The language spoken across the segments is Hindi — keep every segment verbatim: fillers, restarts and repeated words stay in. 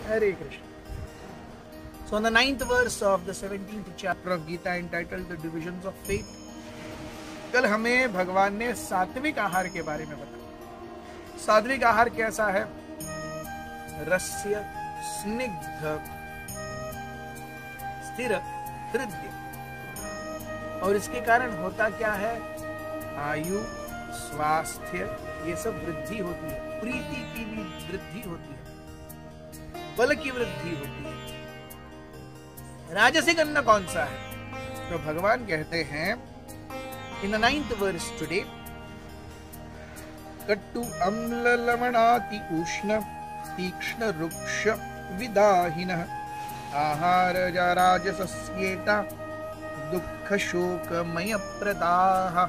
Hare Krishna. So in the ninth verse of the seventeenth chapter of Gita entitled The Divisions of Faith, कल हमें भगवान ने सात्विक आहार के बारे में बताया। सात्विक आहार कैसा है? रस्य, स्निग्ध, स्थिर, हृदय। और इसके कारण होता क्या है? आयु, स्वास्थ्य, ये सब वृद्धि होती है। प्रीति की भी वृद्धि होती है, बल की वृद्धि होती है। राजसिक अन्न कौन सा है? तो भगवान कहते हैं in the ninth verse today, कट्टु अम्ल लवणाति उष्ण तीक्ष्ण रुक्ष विदाहिनः आहार राजसस्येता दुःख शोकमय प्रदाः।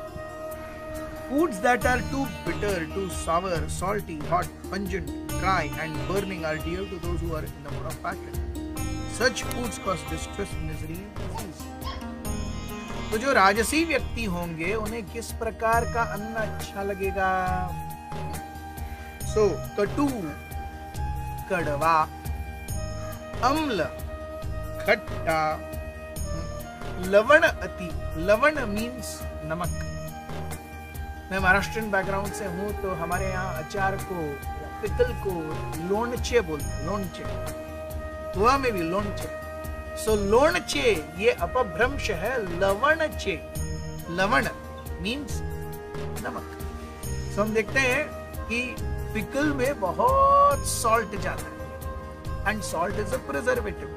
Foods that are too bitter, too sour, salty, hot, pungent, dry and burning are dear to those who are in the mood of passion. Such foods cause distress, misery and disease. तो जो राजसी व्यक्ति होंगे उन्हें किस प्रकार का अन्न अच्छा लगेगा? सो so, कटु, कड़वा, अम्ल, खट्टा, लवण अति। लवण मीन्स नमक। मैं महाराष्ट्रियन बैकग्राउंड से हूं तो हमारे यहाँ अचार को, पिकल को लोणचे बोलते हैं। लोणचे, गोवा में भी लोणचे। सो लोणचे ये अपभ्रंश है लवणचे। लवण मीन्स नमक। सो हम देखते हैं कि पिकल में बहुत सॉल्ट जाता है and salt is a preservative.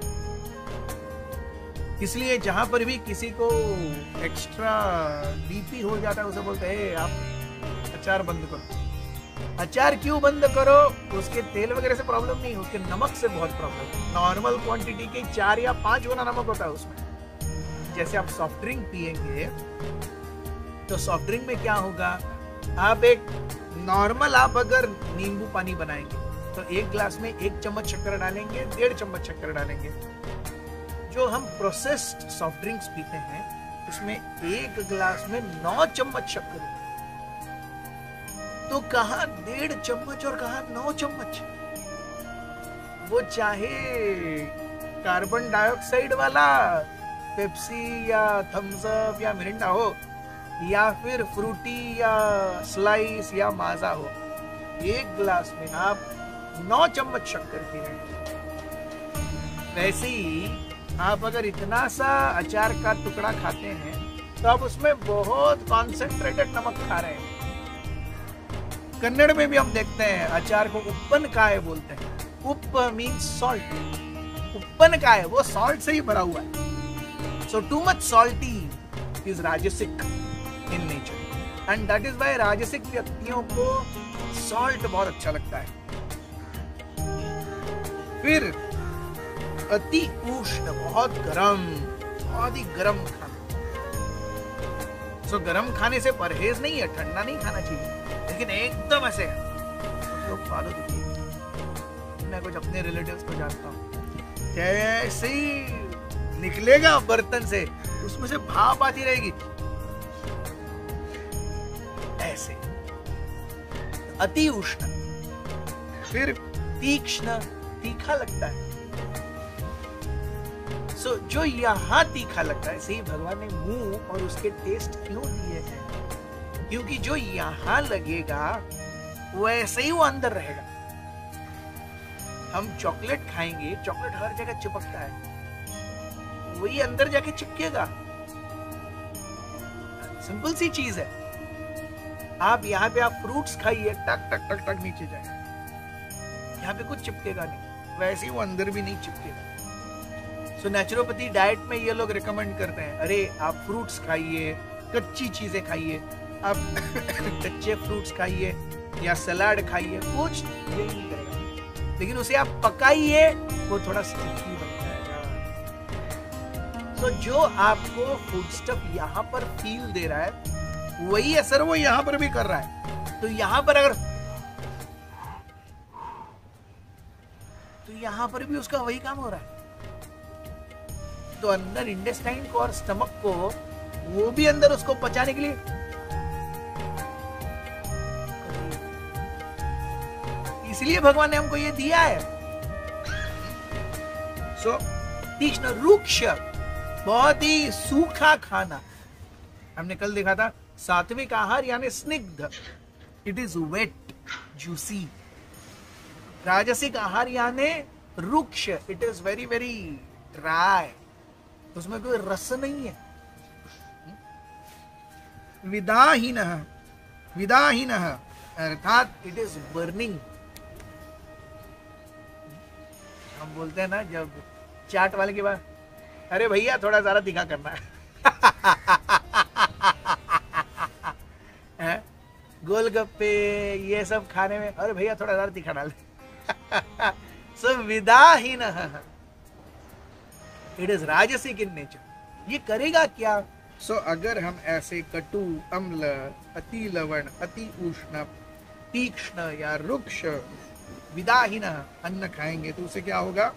इसलिए जहां पर भी किसी को एक्स्ट्रा बीपी हो जाता है उसे बोलते हैं आप अचार बंद करो। अचार क्यों बंद करो? उसके तेल वगैरह से प्रॉब्लम नहीं, उसके नमक से बहुत प्रॉब्लम है। नॉर्मल क्वांटिटी के चार या पांच गुना नमक होता है उसमें। जैसे आप सॉफ्ट ड्रिंक पिएंगे तो सॉफ्ट ड्रिंक में क्या होगा? आप एक नॉर्मल आप अगर नींबू पानी बनाएंगे तो एक ग्लास में एक चम्मच शक्कर डालेंगे, डेढ़ चम्मच शक्कर डालेंगे। जो हम प्रोसेस्ड सॉफ्ट ड्रिंक्स पीते हैं उसमें एक गिलास में नौ चम्मच शक्कर। तो कहां डेढ़ चम्मच और कहां नौ चम्मच? वो चाहे कार्बन डाइऑक्साइड वाला पेप्सी या थम्स अप या मिरिंडा हो या फिर फ्रूटी या स्लाइस या माजा हो, एक गिलास में आप नौ चम्मच शक्कर पी रहे हैं। वैसे ही आप अगर इतना सा अचार का टुकड़ा खाते हैं तो आप उसमें बहुत कॉन्सेंट्रेटेड नमक खा रहे हैं। कन्नड़ में भी हम देखते हैं अचार को उप्पन काय बोलते हैं। उप मीन्स सॉल्ट, उप्पन काय वो सॉल्ट से ही भरा हुआ है। So too much salty is rajasic in nature and that is why राजसिक व्यक्तियों को सॉल्ट बहुत अच्छा लगता है। फिर अति उष्ण, बहुत गरम, बहुत ही गरम खाना। सो so, गरम खाने से परहेज नहीं है, ठंडा नहीं खाना चाहिए, लेकिन एकदम ऐसे लोग फॉलो तो। मैं कुछ अपने रिलेटिव्स को जानता हूँ, जैसे ही निकलेगा बर्तन से उसमें से भाप आती रहेगी ऐसे। अति उष्ण। फिर तीक्ष्ण, तीखा लगता है। सो so, जो यहाँ तीखा लगता है, सही भगवान ने मुंह और उसके टेस्ट क्यों दिए हैं? क्योंकि जो यहाँ लगेगा वैसे ही वो अंदर रहेगा। हम चॉकलेट खाएंगे, चॉकलेट हर जगह चिपकता है, वही अंदर जाके चिपकेगा। सिंपल सी चीज है। आप यहाँ पे आप फ्रूट्स खाइए, टक टक टक टक नीचे जाए, यहाँ पे कुछ चिपकेगा नहीं, वैसे ही वो अंदर भी नहीं चिपकेगा। सो so, नेचुरोपैथी डाइट में ये लोग रिकमेंड करते हैं, अरे आप फ्रूट्स खाइए, कच्ची चीजें खाइए, आप कच्चे फ्रूट्स खाइए या सलाद खाइए, कुछ ये नहीं करेगा, लेकिन उसे आप पकाइए वो थोड़ा स्टिकी बन जाएगा। सो so, जो आपको फूड स्टफ यहाँ पर फील दे रहा है वही असर वो यहाँ पर भी कर रहा है। तो यहाँ पर अगर तो यहाँ पर भी उसका वही काम हो रहा है। तो अंदर इंटेस्टाइन को और स्टमक को वो भी अंदर उसको पचाने के लिए इसलिए भगवान ने हमको ये दिया है। सो तीक्ष्ण, रुक्ष बहुत ही सूखा खाना। हमने कल देखा था सात्विक आहार यानी स्निग्ध, इट इज वेट जूसी। राजसिक आहार यानी रुक्ष, it is very very dry, उसमें कोई रस नहीं है। विदाहीनः, विदाहीनः अर्थात इट इज बर्निंग। हम बोलते हैं ना जब चाट वाले के बाद, अरे भैया थोड़ा ज्यादा तीखा करना है, है? गोलगप्पे ये सब खाने में, अरे भैया थोड़ा ज्यादा तीखा डाल। सो विदाहीनः, it is rajasic in nature. ये करेगा क्या? सो so, अगर हम ऐसे कटु, अम्ल, अति लवण, अति उष्ण, तीक्ष्ण या रुक्ष, विदाहीन अन्न खाएंगे तो उसे क्या होगा?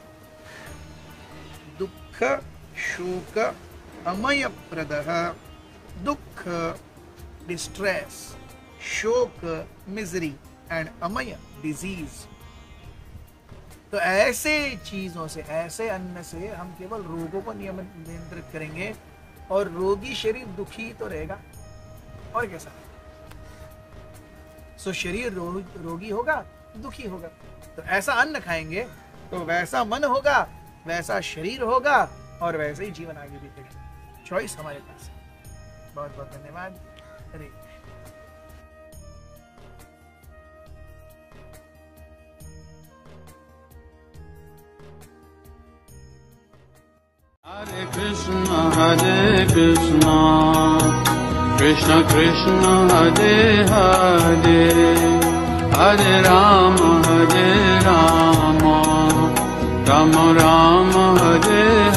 दुख, शोक, अमय प्रदः। दुख डिस्ट्रेस, शोक मिजरी एंड अमय डिजीज। तो ऐसे चीजों से, ऐसे अन्न से हम केवल रोगों को नियंत्रित करेंगे और रोगी शरीर दुखी तो रहेगा और कैसा। सो शरीर रो, रोगी होगा, दुखी होगा। तो ऐसा अन्न खाएंगे तो वैसा मन होगा, वैसा शरीर होगा और वैसे ही जीवन आगे बीतेगा। चॉइस हमारे पास है। बहुत बहुत धन्यवाद। हरे Hare Krishna, Hare Krishna, Krishna Krishna, Hare Hare, Hare Rama, Hare Rama, Rama Rama, Hare